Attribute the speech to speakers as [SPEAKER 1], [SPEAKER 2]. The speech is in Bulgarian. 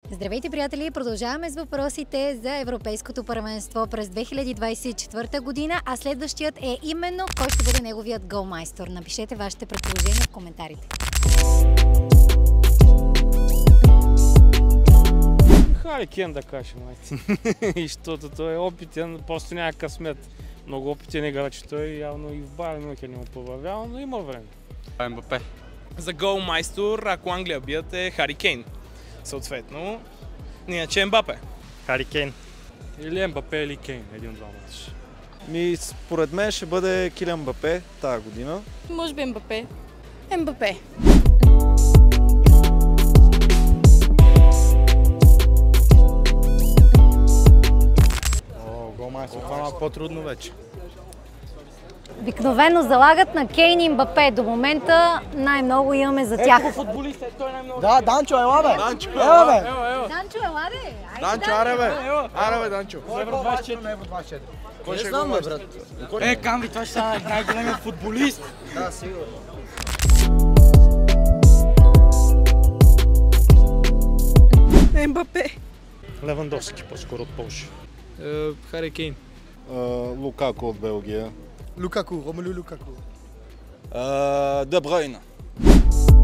[SPEAKER 1] Здравейте, приятели! Продължаваме с въпросите за Европейското първенство през 2024 година, а следващият е именно кой ще бъде неговият голмайстор. Напишете вашите предположения в коментарите.
[SPEAKER 2] Хари Кейн да кажем, и защото той е опитен, просто няма късмет. Много опитен играч, той явно и в Байерн Мюнхен не му повървява, но има време.
[SPEAKER 3] МБП.
[SPEAKER 4] За голмайстор, ако Англия бият, е Хари Кейн. Съответно, иначе Мбапе.
[SPEAKER 3] Хари Кейн.
[SPEAKER 2] Или Мбапе, или Кейн, един-двама.
[SPEAKER 5] Според мен ще бъде Килиан Мбапе тази година.
[SPEAKER 6] Може би Мбапе. Мбапе.
[SPEAKER 3] Голмайстор, това е малко по-трудно вече.
[SPEAKER 1] Обикновено залагат на Кейн и Мбапе. До момента най-много имаме за тях.
[SPEAKER 4] Футболист е той най-много.
[SPEAKER 7] Да, Данчо, ела бе!
[SPEAKER 3] Данчо,
[SPEAKER 7] ела бе!
[SPEAKER 1] Данчо, ела де!
[SPEAKER 3] Данчо, аре бе! Аре бе, Данчо!
[SPEAKER 7] Евро 24.
[SPEAKER 3] Кой ще знам бе, брат?
[SPEAKER 7] Камби, това ще стане най-големият футболист.
[SPEAKER 5] Да, сигурно.
[SPEAKER 6] Мбапе.
[SPEAKER 2] Левандовски, по-скоро от Полша.
[SPEAKER 4] Хари Кейн.
[SPEAKER 5] Лукако от Белгия.
[SPEAKER 7] Лукаку, Ромелю Лукаку.
[SPEAKER 5] Де Бройна.